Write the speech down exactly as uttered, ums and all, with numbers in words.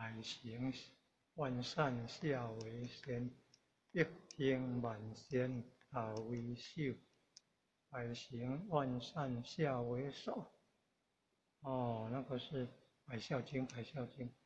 百行万善下为先，一听万仙大为首。百行万善下为首。哦，那个是《百孝经》，《百孝经》